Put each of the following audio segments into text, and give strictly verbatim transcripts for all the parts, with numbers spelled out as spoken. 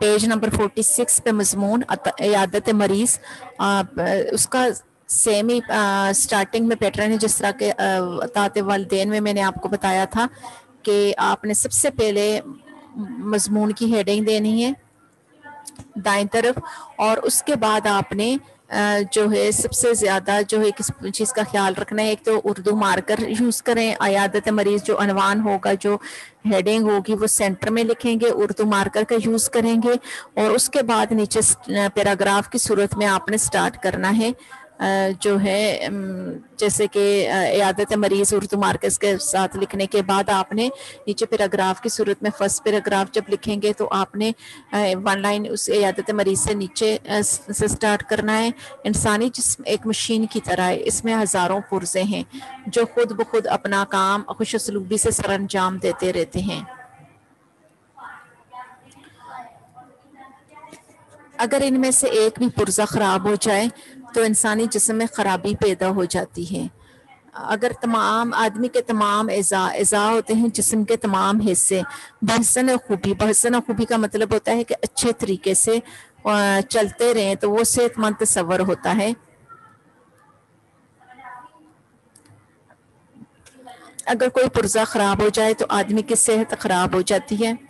Page number forty six پہ مضمون عیادت مریض، اس کا سیم ہی سٹارٹنگ میں پیٹرن ہے جس طرح کے اطاعت والدین میں میں نے آپ کو بتایا تھا کہ آپ نے سب سے پہلے مضمون کی ہیڈنگ دینی ہے دائیں طرف، اور اس کے بعد آپ نے جو ہے سب سے زیادہ جو ہے کس چیز کا خیال رکھنا ہے، ایک تو اردو مارکر یوز کریں، عیادت مریض جو عنوان ہوگا، جو ہیڈنگ ہوگی وہ سینٹر میں لکھیں گے، اردو مارکر کا یوز کریں گے، اور اس کے بعد نیچے پیراگراف کی صورت میں آپ نے سٹارٹ کرنا ہے جو ہے جیسے کہ عیادت مریض اردو مارکرز کے ساتھ لکھنے کے بعد آپ نے نیچے پیراگراف کی صورت میں فرسٹ پیراگراف جب لکھیں گے تو آپ نے ون لائن اس عیادت مریض سے نیچے سے سٹارٹ کرنا ہے۔ انسانی جسم ایک مشین کی طرح ہے، اس میں ہزاروں پرزے ہیں جو خود بخود اپنا کام خوش اسلوبی سے سر انجام دیتے رہتے ہیں۔ اگر ان میں سے ایک بھی پرزہ خراب ہو جائے تو انسانی جسم میں خرابی پیدا ہو جاتی ہے۔ اگر تمام آدمی کے تمام اعضاء اعضاء ہوتے ہیں جسم کے تمام حصے بحسن خوبی، بحسن خوبی کا مطلب ہوتا ہے کہ اچھے طریقے سے چلتے رہیں تو وہ صحت مند تصور ہوتا ہے۔ اگر کوئی پرزہ خراب ہو جائے تو آدمی کی صحت خراب ہو جاتی ہے۔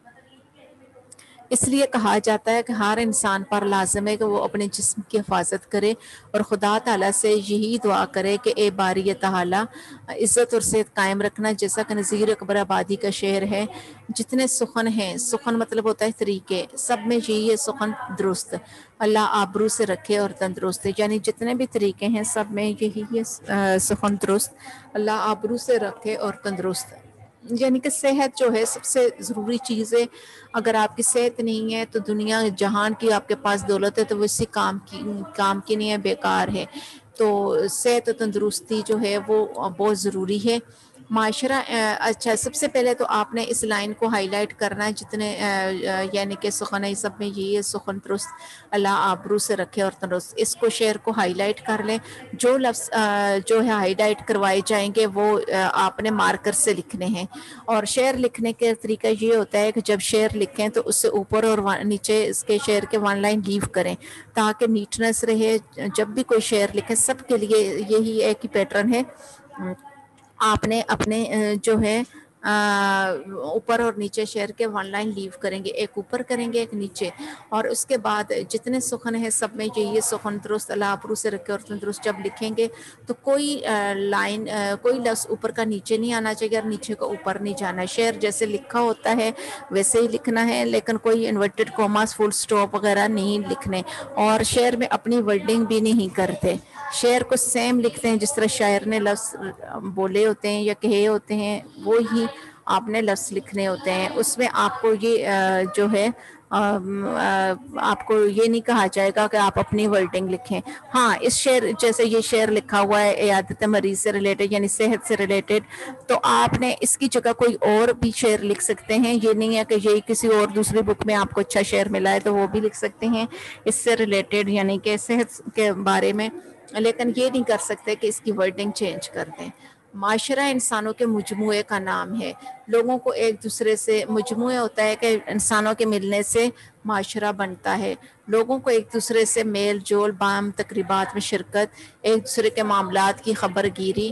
اس لیے کہا جاتا ہے کہ ہر انسان پر لازم ہے کہ وہ اپنے جسم کی حفاظت کرے اور خدا تعالیٰ سے یہی دعا کرے کہ اے باری تعالیٰ عزت اور صحت قائم رکھنا، جیسا کہ نذیر اکبر آبادی کا شعر ہے، جتنے سخن ہیں، سخن مطلب ہوتا ہے طریقے، سب میں یہی ہے سخن درست، اللہ آبرو سے رکھے اور تندرست، یعنی جتنے بھی طریقے ہیں سب میں یہی ہے سخن درست، اللہ آبرو سے رکھے اور تندرست، یعنی کہ صحت جو ہے سب سے ضروری چیز ہے۔ اگر آپ کی صحت نہیں ہے تو دنیا جہان کی آپ کے پاس دولت ہے تو وہ اسی کام کی کام کی نہیں ہے، بیکار ہے۔ تو صحت و تندرستی جو ہے وہ بہت ضروری ہے۔ معاشرہ اچھا سب سے پہلے تو آپ نے اس لائن کو ہائی لائٹ کرنا ہے، جتنے یعنی کہ سخن ہے سب میں یہ ہے سخن درست، اللہ آبرو سے رکھے اور تندرست، اس کو شعر کو ہائی لائٹ کر لیں۔ جو لفظ جو ہے ہائی لائٹ کروائے جائیں گے وہ آپ نے مارکر سے لکھنے ہیں، اور شعر لکھنے کا طریقہ یہ ہوتا ہے کہ جب شعر لکھیں تو اس سے اوپر اور نیچے اس کے شعر کے ون لائن لیو کریں تاکہ نیٹنس رہے۔ جب بھی کوئی شعر لکھیں سب کے لیے یہی ایک ہی پیٹرن ہے، آپ نے اپنے جو ہے اوپر اور نیچے شعر کے ون لائن لیو کریں گے، ایک اوپر کریں گے ایک نیچے، اور اس کے بعد جتنے سخن ہیں سب میں یہی سخن درست، اللہ آبرو سے رکھے اور تندرست جب لکھیں گے تو کوئی لائن کوئی لفظ اوپر کا نیچے نہیں آنا چاہیے اور نیچے کا اوپر نہیں جانا ہے۔ شعر جیسے لکھا ہوتا ہے ویسے ہی لکھنا ہے، لیکن کوئی انورٹڈ کوماس فل سٹاپ وغیرہ نہیں لکھنے، اور شعر میں اپنی ورڈنگ بھی نہیں کرتے، شعر کو سیم لکھتے ہیں جس طرح شاعر نے لفظ بولے ہوتے ہیں یا کہے ہوتے ہیں وہی آپ نے لفظ لکھنے ہوتے ہیں۔ اس میں آپ کو یہ جو ہے آپ کو یہ نہیں کہا جائے گا کہ آپ اپنی ورڈنگ لکھیں۔ ہاں اس شعر جیسے یہ شعر لکھا ہوا ہے عیادت مریض سے ریلیٹڈ یعنی صحت سے ریلیٹڈ، تو آپ نے اس کی جگہ کوئی اور بھی شعر لکھ سکتے ہیں، یہ نہیں ہے کہ یہی کسی اور دوسری بک میں آپ کو اچھا شعر ملا ہے تو وہ بھی لکھ سکتے ہیں اس سے ریلیٹڈ یعنی کہ صحت کے بارے میں، لیکن یہ نہیں کر سکتے کہ اس کی ورڈنگ چینج کر دیں۔ معاشرہ انسانوں کے مجموعے کا نام ہے، لوگوں کو ایک دوسرے سے مجموعہ ہوتا ہے کہ انسانوں کے ملنے سے معاشرہ بنتا ہے، لوگوں کو ایک دوسرے سے میل جول، بعض تقریبات میں شرکت، ایک دوسرے کے معاملات کی خبر گیری،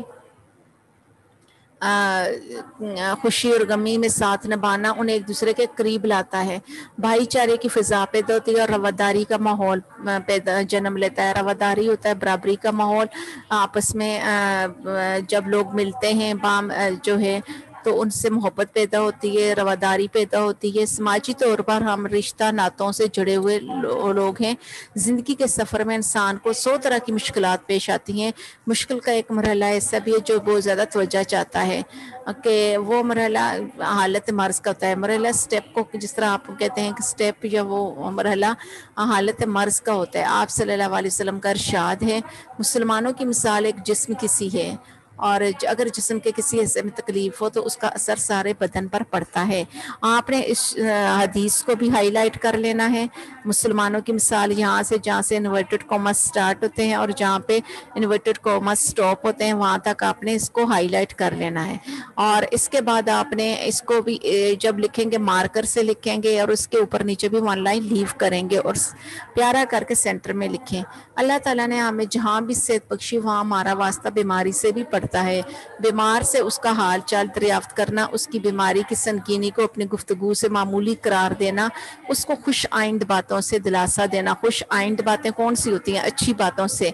خوشی اور غمی میں ساتھ نبھانا انہیں ایک دوسرے کے قریب لاتا ہے، بھائی چارے کی فضا پیدا ہوتی ہے اور رواداری کا ماحول پیدا جنم لیتا ہے۔ رواداری ہوتا ہے برابری کا ماحول، آپس میں جب لوگ ملتے ہیں بام جو ہے تو ان سے محبت پیدا ہوتی ہے، رواداری پیدا ہوتی ہے۔ سماجی طور پر ہم رشتہ ناتوں سے جڑے ہوئے لوگ ہیں، زندگی کے سفر میں انسان کو سو طرح کی مشکلات پیش آتی ہیں، مشکل کا ایک مرحلہ ایسا بھی ہے جو بہت زیادہ توجہ چاہتا ہے کہ وہ مرحلہ حالت مرض کا ہوتا ہے، مرحلہ سٹیپ کو جس طرح آپ کہتے ہیں کہ سٹیپ یا وہ مرحلہ حالت مرض کا ہوتا ہے۔ آپ صلی اللہ علیہ وسلم کا ارشاد ہے مسلمانوں کی مثال ایک جسم کی سی ہے، اور اگر جسم کے کسی حصے میں تکلیف ہو تو اس کا اثر سارے بدن پر پڑتا ہے۔ آپ نے اس حدیث کو بھی ہائی لائٹ کر لینا ہے۔ مسلمانوں کی مثال یہاں سے جہاں سے انورٹڈ کوماس سٹارٹ ہوتے ہیں اور جہاں پہ انورٹڈ کوماس سٹاپ ہوتے ہیں وہاں تک آپ نے اس کو ہائی لائٹ کر لینا ہے۔ اور اس کے بعد آپ نے اس کو بھی جب لکھیں گے مارکر سے لکھیں گے اور اس کے اوپر نیچے بھی ون لائن لیو کریں گے اور پیارا کر کے سینٹر میں لکھیں۔ اللہ تعالیٰ نے ہمیں جہاں بھی صحت بخشی وہاں ہمارا واسطہ بیماری سے بھی پڑتا ہے۔ بیمار سے اس کا حال چال دریافت کرنا، اس کی بیماری کی سنگینی کو اپنی گفتگو سے معمولی قرار دینا، اس کو خوش آئند باتوں سے دلاسا دینا۔ خوش آئند باتیں کون سی ہوتی ہیں؟ اچھی باتوں سے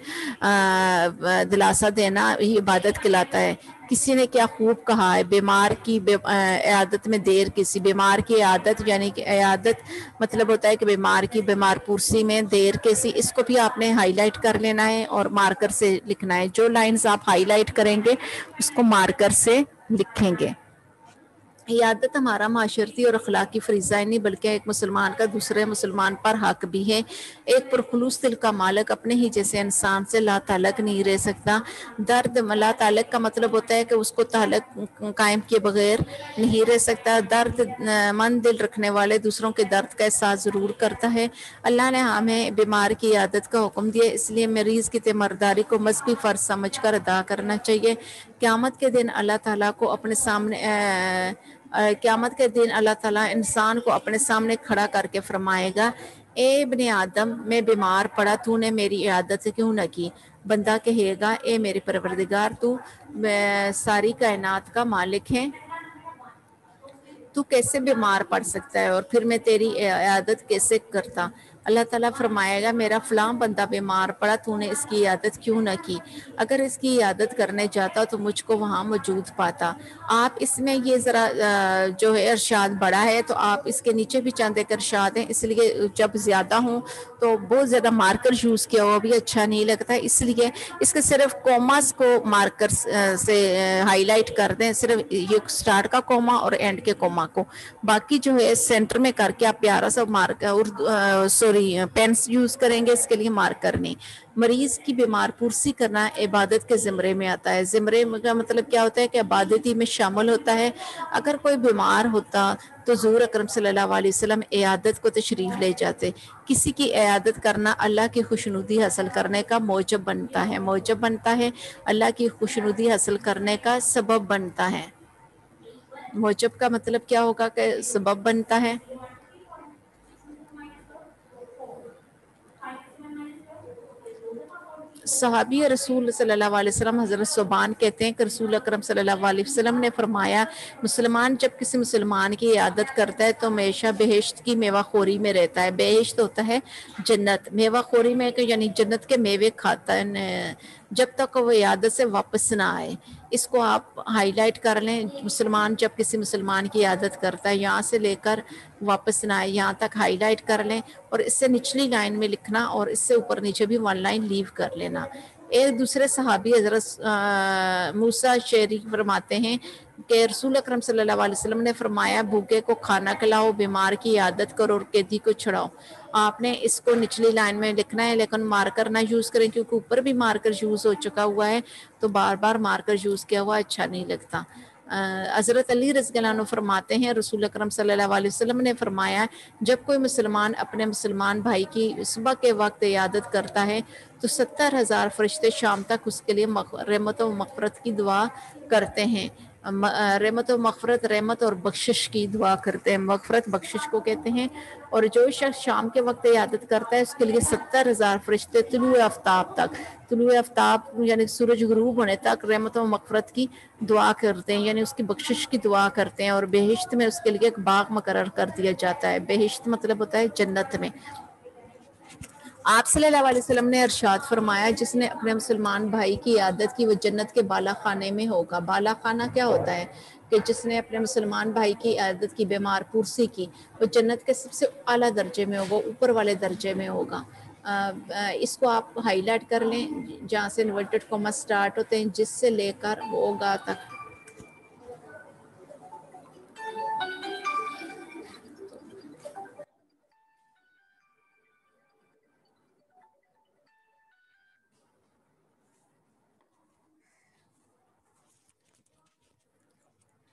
دلاسا دینا یہ عبادت کہلاتا ہے۔ کسی نے کیا خوب کہا ہے، بیمار کی عیادت میں دیر کسی، بیمار کی عیادت یعنی کہ عیادت مطلب ہوتا ہے کہ بیمار کی بیمار پرسی میں دیر کسی، اس کو بھی آپ نے ہائی لائٹ کر لینا ہے اور مارکر سے لکھنا ہے۔ جو لائنز آپ ہائی لائٹ کریں گے اس کو مارکر سے لکھیں گے۔ عیادت ہمارا معاشرتی اور اخلاقی فریضہ نہیں بلکہ ایک مسلمان کا دوسرے مسلمان پر حق بھی ہے۔ ایک پرخلوص دل کا مالک اپنے ہی جیسے انسان سے لا تعلق نہیں رہ سکتا۔ درد لا تعلق کا مطلب ہوتا ہے کہ اس کو تعلق قائم کیے بغیر نہیں رہ سکتا۔ درد مند دل رکھنے والے دوسروں کے درد کا احساس ضرور کرتا ہے۔ اللہ نے ہمیں بیمار کی عیادت کا حکم دیا، اس لیے مریض کی تیمارداری کو مذہبی فرض سمجھ کر ادا کرنا چاہیے۔ قیامت کے دن اللہ تعالیٰ کو اپنے سامنے قیامت کے دن اللہ تعالیٰ انسان کو اپنے سامنے کھڑا کر کے فرمائے گا، اے ابن آدم میں بیمار پڑا تو نے میری عیادت کیوں نہ کی؟ بندہ کہے گا، اے میرے پروردگار تو ساری کائنات کا مالک ہے، تو کیسے بیمار پڑ سکتا ہے اور پھر میں تیری عیادت کیسے کرتا؟ اللہ تعالیٰ فرمائے گا، میرا فلاں بندہ بیمار پڑا تو نے اس کی عیادت کیوں نہ کی؟ اگر اس کی عیادت کرنے جاتا تو مجھ کو وہاں موجود پاتا۔ آپ اس میں یہ ذرا جو ہے ارشاد بڑا ہے تو آپ اس کے نیچے بھی چند ایک ارشاد ہیں، اس لیے جب زیادہ ہوں تو بہت زیادہ مارکر یوز کیا ہوا بھی اچھا نہیں لگتا، اس لیے اس کے صرف کوماس کو مارکر سے ہائی لائٹ کر دیں، صرف یہ سٹارٹ کا کوما اور اینڈ کے کوما کو، باقی جو ہے سینٹر میں کر کے آپ پیارا سا مارک سوری پینس یوز کریں گے، اس کے لیے مارکر نہیں۔ مریض کی بیمار پرسی کرنا عبادت کے زمرے میں آتا ہے۔ زمرے کا مطلب کیا ہوتا ہے کہ عبادتی میں شامل ہوتا ہے۔ اگر کوئی بیمار ہوتا تو حضور اکرم صلی اللہ علیہ وسلم عیادت کو تشریف لے جاتے۔ کسی کی عیادت کرنا اللہ کی خوشنودی حاصل کرنے کا موجب بنتا ہے، موجب بنتا ہے اللہ کی خوشنودی حاصل کرنے کا سبب بنتا ہے۔ موجب کا مطلب کیا ہوگا کہ سبب بنتا ہے؟ صحابی رسول صلی اللہ علیہ وسلم حضرت ثوبان کہتے ہیں کہ رسول اکرم صلی اللہ علیہ وسلم نے فرمایا، مسلمان جب کسی مسلمان کی عیادت کرتا ہے تو ہمیشہ بہشت کی میوہ خوری میں رہتا ہے۔ بہشت ہوتا ہے جنت، میوہ خوری میں کہ یعنی جنت کے میوے کھاتا ہے جب تک وہ عیادت سے واپس نہ آئے۔ اس کو آپ ہائی لائٹ کر لیں، مسلمان جب کسی مسلمان کی عیادت کرتا ہے یہاں سے لے کر واپس نہ آئے یہاں تک ہائی لائٹ کر لیں اور اس سے نچلی لائن میں لکھنا اور اس سے اوپر نیچے بھی ون لائن لیو کر لینا۔ ایک دوسرے صحابی حضرت موسیٰ شعری فرماتے ہیں کہ رسول اکرم صلی اللہ علیہ وسلم نے فرمایا، بھوکے کو کھانا کھلاؤ، بیمار کی عیادت کرو اور قیدی کو چھڑاؤ۔ آپ نے اس کو نچلی لائن میں لکھنا ہے لیکن مارکر نہ یوز کریں کیونکہ اوپر بھی مارکر یوز ہو چکا ہوا ہے تو بار بار مارکر یوز کیا ہوا اچھا نہیں لگتا۔ حضرت علی رضی اللہ عنہ فرماتے ہیں، رسول اکرم صلی اللہ علیہ وسلم نے فرمایا، جب کوئی مسلمان اپنے مسلمان بھائی کی صبح کے وقت عیادت کرتا ہے تو ستر ہزار فرشتے شام تک اس کے لیے رحمت و مغفرت کی دعا کرتے ہیں۔ رحمت و مغفرت، رحمت اور بخشش کی دعا کرتے ہیں، مغفرت بخشش کو کہتے ہیں۔ اور جو شخص شام کے وقت عیادت کرتا ہے اس کے لیے ستر ہزار فرشتے طلوع آفتاب تک، طلوع آفتاب یعنی سورج غروب ہونے تک رحمت و مغفرت کی دعا کرتے ہیں، یعنی اس کی بخشش کی دعا کرتے ہیں اور بہشت میں اس کے لیے ایک باغ مقرر کر دیا جاتا ہے۔ بہشت مطلب ہوتا ہے جنت میں۔ آپ صلی اللہ علیہ وسلم نے ارشاد فرمایا، جس نے اپنے مسلمان بھائی کی عیادت کی وہ جنت کے بالا خانے میں ہوگا۔ بالا خانہ کیا ہوتا ہے کہ جس نے اپنے مسلمان بھائی کی عیادت کی، بیمار پرسی کی، وہ جنت کے سب سے اعلیٰ درجے میں ہوگا، اوپر والے درجے میں ہوگا۔ اس کو آپ ہائی لائٹ کر لیں جہاں سے انورٹڈ کوما سٹارٹ ہوتے ہیں، جس سے لے کر ہوگا تک۔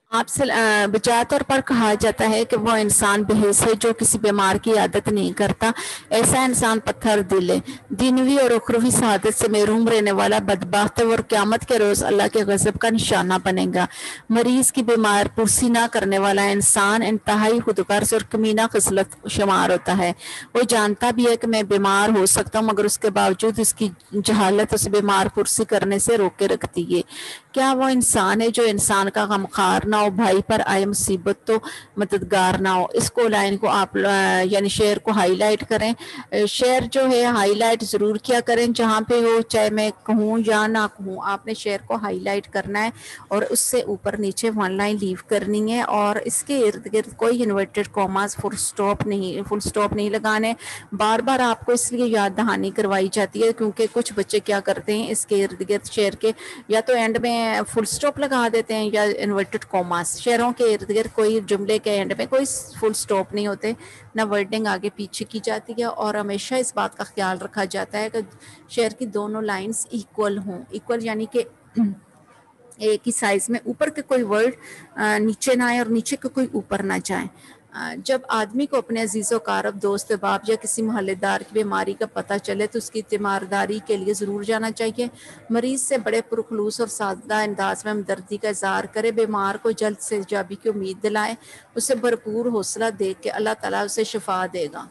आपसे अ, बजाय तौर पर कहा जाता है कि वो इंसान बेहिस है जो किसी बीमार की आदत नहीं करता। ऐसा इंसान पत्थर दिल है, दीनवी और उखरवी सआदत से महरूम रहने वाला बदबख्त है और क़यामत के रोज़ अल्लाह के गज़ब का निशाना बनेगा। मरीज़ की बीमार पुरसी ना करने वाला इंसान इंतहाई खुदगर्ज़ और कमीना खिसलत शुमार होता है। वो जानता भी है कि मैं बीमार हो सकता हूँ, मगर उसके बावजूद उसकी जहालत उसे बीमार पुरसी करने से रोके रखती है। क्या वो इंसान है जो इंसान का गमखार ना हो, भाई पर आए मुसीबत तो मददगार ना हो। इसको लाइन को आप यानी शेर को हाईलाइट करें। शेर जो है हाईलाइट ज़रूर किया करें जहाँ पे हो, चाहे मैं कहूँ या ना कहूँ, आपने शेर को हाईलाइट करना है और उससे ऊपर नीचे वन लाइन लीव करनी है और इसके इर्द गिर्द कोई इन्वर्टेड कॉमास फुल स्टॉप नहीं फुल स्टॉप नहीं लगाने। बार बार आपको इसलिए याद दहानी करवाई जाती है क्योंकि कुछ बच्चे क्या करते हैं, इसके इर्द गिर्द शेर के या तो एंड में फुल स्टॉप लगा देते हैं या इन्वर्टेड कॉमास। शेरों के इर्द गिर्द कोई जुमले के एंड में कोई फुल स्टॉप नहीं होते, ना वर्डिंग आगे पीछे की जाती है और हमेशा इस बात का ख्याल रखा जाता है कि शेर की दोनों लाइंस इक्वल हों। इक्वल यानी कि एक ही साइज में, ऊपर के कोई वर्ड नीचे ना आए और नीचे के कोई ऊपर ना जाए। जब आदमी को अपने अजीज़ कारब, दोस्त बाप या किसी मोहल्लेदार की बीमारी का पता चले तो उसकी तीमारदारी के लिए ज़रूर जाना चाहिए। मरीज़ से बड़े पुरखलूस और सादा अंदाज में हमदर्दी का इज़हार करे, बीमार को जल्द से जाबी की उम्मीद दिलाए, उसे भरपूर हौसला दे के अल्लाह ताला उसे शिफा देगा।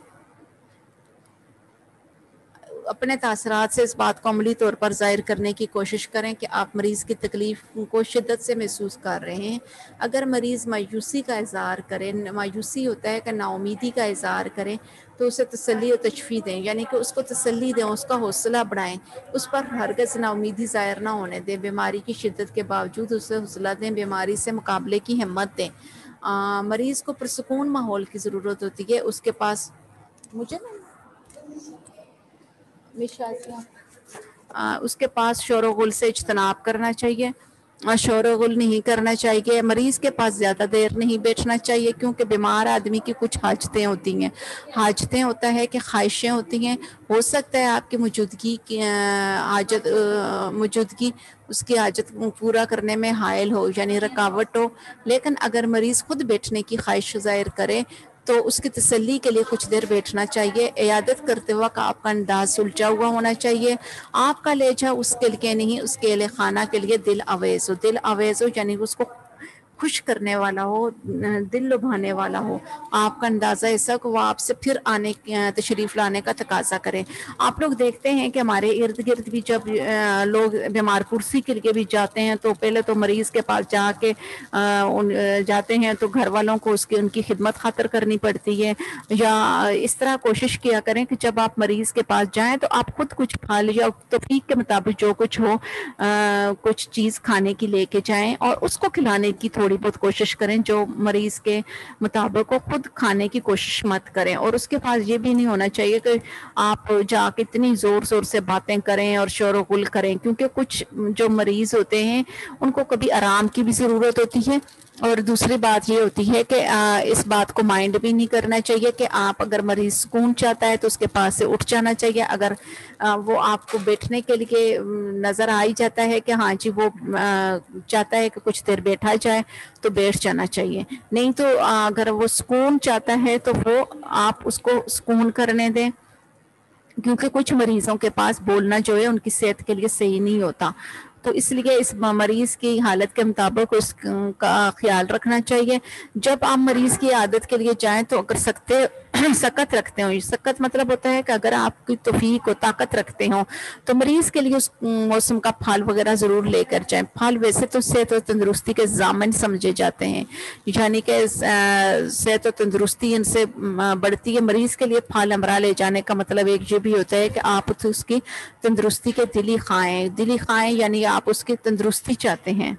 अपने तासरात से इस बात को अमली तौर पर ज़ाहिर करने की कोशिश करें कि आप मरीज़ की तकलीफ़ को शिद्दत से महसूस कर रहे हैं। अगर मरीज़ मायूसी का इज़हार करें, मायूसी होता है कि नाउमीदी का इज़हार करें, तो उसे तसल्ली और तशफ़ी दें, यानी कि उसको तसल्ली दें, उसका हौसला बढ़ाएं, उस पर हरगिज़ नाउमीदी ज़ाहिर ना होने दें। बीमारी की शिद्दत के बावजूद उसे हौसला दें, बीमारी से मुकाबले की हिम्मत दें। आ, मरीज़ को पुरसकून माहौल की ज़रूरत होती है। उसके पास मुझे ना मिशाजिया आ, उसके पास शोर गुल से इज्तनाब करना चाहिए, शोर गुल नहीं करना चाहिए। मरीज़ के पास ज़्यादा देर नहीं बैठना चाहिए क्योंकि बीमार आदमी की कुछ हाजतें होती हैं। हाजतें होता है कि ख्वाहिशें होती हैं। हो सकता है आपकी मौजूदगी की हाजत मौजूदगी उसकी हाजत पूरा करने में हायल हो यानी रुकावट हो, लेकिन अगर मरीज़ खुद बैठने की ख्वाहिश ज़ाहिर करे तो उसकी तसल्ली के लिए कुछ देर बैठना चाहिए। इयादत करते वक्त आपका अंदाज सुलझा हुआ होना चाहिए। आपका लहजा उसके लिए नहीं, उसके लिए खाना के लिए दिल अवेज हो। दिल अवेज हो यानी उसको खुश करने वाला हो, दिल लुभाने वाला हो। आपका अंदाज़ा ऐसा कि वो आपसे फिर आने तशरीफ़ लाने का तकाजा करें। आप लोग देखते हैं कि हमारे इर्द गिर्द भी जब लोग बीमार कुर्सी के लिए भी जाते हैं तो पहले तो मरीज़ के पास जाके उन जाते हैं तो घर वालों को उसकी उनकी खिदमत खातर करनी पड़ती है। या इस तरह कोशिश किया करें कि जब आप मरीज़ के पास जाएं तो आप खुद कुछ खा लीजिए और तौफीक के मुताबिक जो कुछ हो आ, कुछ चीज़ खाने की लेके जाएं और उसको खिलाने की थोड़ी बहुत कोशिश करें जो मरीज़ के मुताबिक हो। खुद खाने की कोशिश मत करें और उसके पास ये भी नहीं होना चाहिए कि आप जाके इतनी ज़ोर ज़ोर से बातें करें और शोर गुल करें, क्योंकि कुछ जो मरीज़ होते हैं उनको कभी आराम की भी ज़रूरत होती है। और दूसरी बात ये होती है कि आ, इस बात को माइंड भी नहीं करना चाहिए कि आप अगर मरीज सुकून चाहता है तो उसके पास से उठ जाना चाहिए। अगर आ, वो आपको बैठने के लिए नज़र आ ही जाता है कि हाँ जी वो आ, चाहता है कि कुछ देर बैठा जाए तो बैठ जाना चाहिए। नहीं तो आ, अगर वो सुकून चाहता है तो वो आप उसको सुकून करने दें, क्योंकि कुछ मरीजों के पास बोलना जो है उनकी सेहत के लिए सही नहीं होता। तो इसलिए इस मरीज की हालत के मुताबिक उसका ख्याल रखना चाहिए। जब आप मरीज की आदत के लिए जाएं तो अगर सकते सकत रखते हो, सकत मतलब होता है कि अगर आपकी तौफीक हो, ताकत रखते हो तो मरीज के लिए उस मौसम का फल वगैरह ज़रूर लेकर जाएं। फल वैसे तो सेहत और तंदुरुस्ती के ज़ामिन समझे जाते हैं, यानी कि सेहत और तंदुरुस्ती इनसे बढ़ती है। मरीज के लिए फल हमरा ले जाने का मतलब एक ये भी होता है कि आप उसकी तंदुरुस्ती के दिली खाएं। दिली खाएं यानी आप उसकी तंदुरुस्ती चाहते हैं।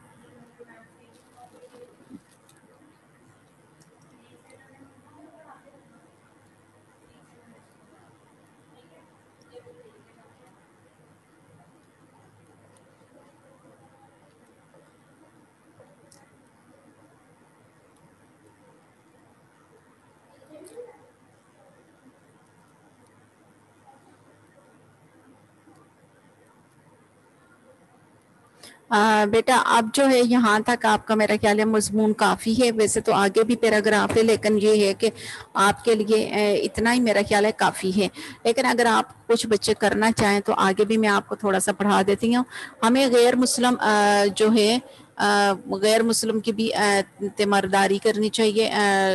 آ, بیٹا اب جو ہے یہاں تک آپ کا میرا خیال ہے مضمون کافی ہے، ویسے تو آگے بھی پیراگراف ہے لیکن یہ ہے کہ آپ کے لیے اتنا ہی میرا خیال ہے کافی ہے، لیکن اگر آپ کچھ بچے کرنا چاہیں تو آگے بھی میں آپ کو تھوڑا سا پڑھا دیتی ہوں۔ ہمیں غیر مسلم جو ہے غیر مسلم کی بھی تیمارداری کرنی چاہیے،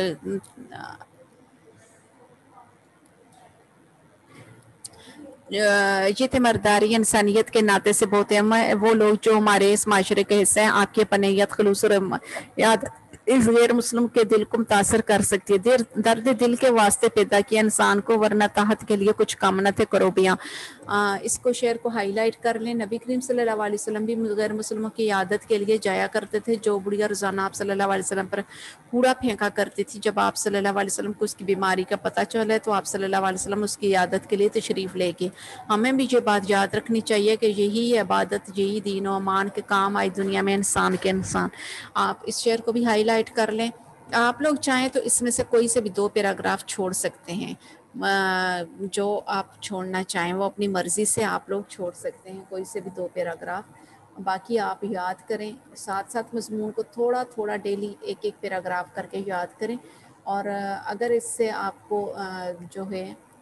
یہ تیمارداری انسانیت کے ناطے سے بہت اہم ہے۔ وہ لوگ جو ہمارے اس معاشرے کے حصے ہیں، آپ کے پنیت خلوص اور یاد اس غیر مسلم کے دل کو متاثر کر سکتی ہے۔ درد دل کے واسطے پیدا کیا انسان کو، ورنہ تحت کے لیے کچھ کام نہ تھے کروبیاں۔ اس کو شعر کو ہائی لائٹ کر لیں۔ نبی کریم صلی اللہ علیہ وسلم بھی غیر مسلموں کی عیادت کے لیے جایا کرتے تھے۔ جو بڑھیا روزانہ آپ صلی اللہ علیہ وسلم پر کوڑا پھینکا کرتی تھی، جب آپ صلی اللہ علیہ وسلم کو اس کی بیماری کا پتہ چلا تو آپ صلی اللہ علیہ وسلم اس کی عیادت کے لیے تشریف لے گئے۔ ہمیں بھی یہ بات یاد رکھنی چاہیے کہ یہی عبادت، یہی دین و امان کے کام آئی دنیا میں انسان کے انسان۔ آپ اس شعر کو بھی ہائی لائٹ کر لیں۔ آپ لوگ چاہیں تو اس میں سے کوئی سے بھی دو پیراگراف چھوڑ سکتے ہیں، جو آپ چھوڑنا چاہیں وہ اپنی مرضی سے آپ لوگ چھوڑ سکتے ہیں، کوئی سے بھی دو پیراگراف۔ باقی آپ یاد کریں، ساتھ ساتھ مضمون کو تھوڑا تھوڑا ڈیلی ایک ایک پیراگراف کر کے یاد کریں، اور اگر اس سے آپ کو جو ہے